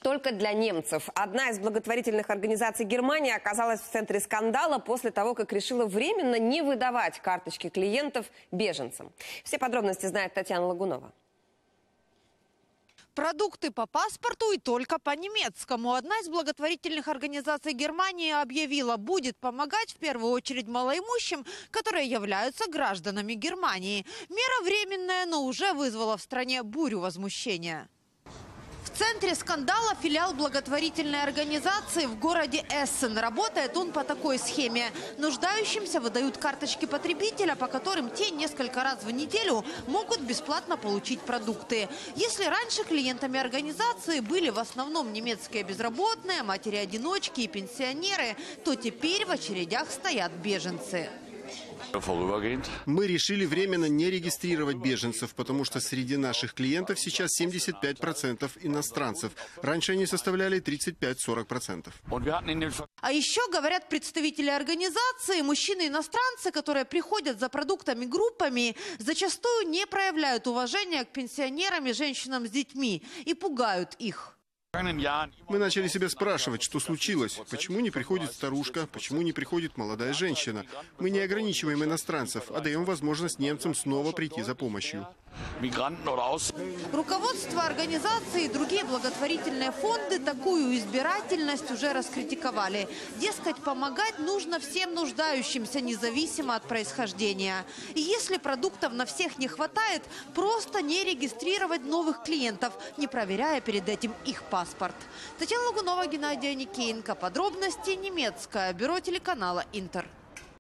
только для немцев. Одна из благотворительных организаций Германии оказалась в центре скандала после того, как решила временно не выдавать карточки клиентов беженцам. Все подробности знает Татьяна Лагунова. Продукты по паспорту и только по немецкому. Одна из благотворительных организаций Германии объявила, будет помогать в первую очередь малоимущим, которые являются гражданами Германии. Мера временная, но уже вызвала в стране бурю возмущения. В центре скандала филиал благотворительной организации в городе Эссен. Работает он по такой схеме. Нуждающимся выдают карточки потребителя, по которым те несколько раз в неделю могут бесплатно получить продукты. Если раньше клиентами организации были в основном немецкие безработные, матери-одиночки и пенсионеры, то теперь в очередях стоят беженцы. Мы решили временно не регистрировать беженцев, потому что среди наших клиентов сейчас 75% иностранцев. Раньше они составляли 35-40%. А еще, говорят представители организации, мужчины-иностранцы, которые приходят за продуктами группами, зачастую не проявляют уважения к пенсионерам и женщинам с детьми и пугают их. Мы начали себя спрашивать, что случилось, почему не приходит старушка, почему не приходит молодая женщина. Мы не ограничиваем иностранцев, а даем возможность немцам снова прийти за помощью. Руководство организации и другие благотворительные фонды такую избирательность уже раскритиковали. Дескать, помогать нужно всем нуждающимся, независимо от происхождения. И если продуктов на всех не хватает, просто не регистрировать новых клиентов, не проверяя перед этим их паспорт. Татьяна Лагунова, Геннадий Аникеенко. Подробности немецкое бюро телеканала «Интер».